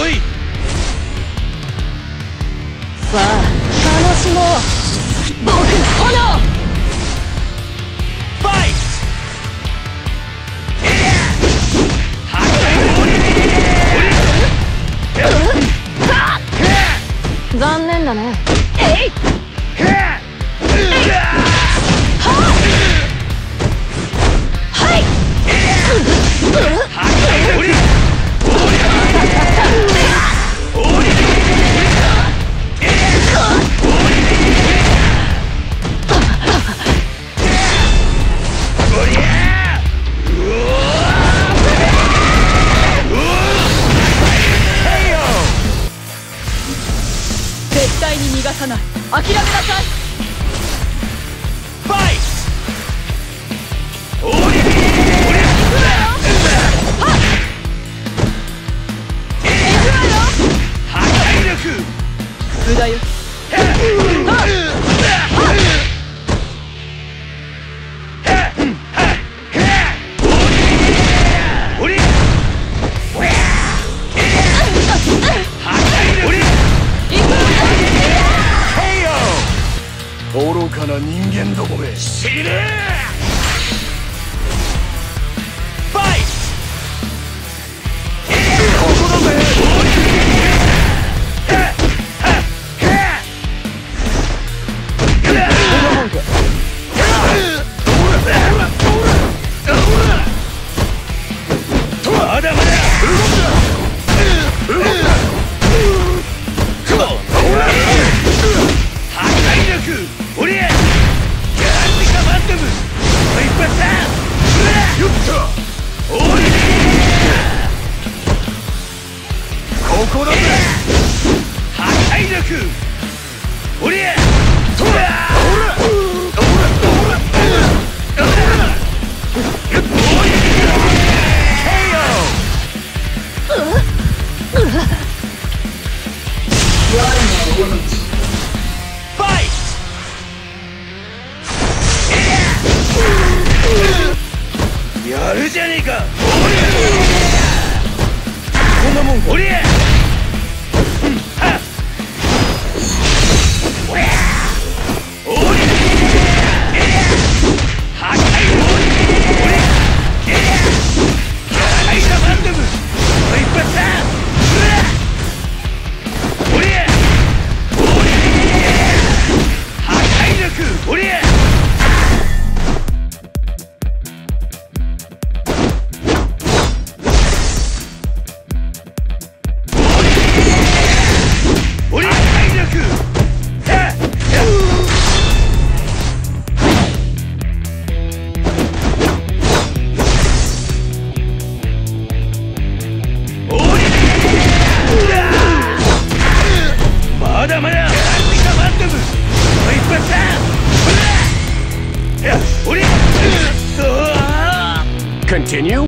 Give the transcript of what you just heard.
来い。 さあ楽しもう僕の炎。 ファイト。残念だね。えい。 絶対に逃がさない。諦めなさい。 ファイ無駄よ。 愚かな人間どもめ、死ねファイここだぜ。まだまだおりゃガンディカバントム一発だ。よっとおりここだぜ。破壊力おりゃとらやるじゃねえか。こんなもんおりゃまだまだガンディカバントム一発だ。おりゃContinue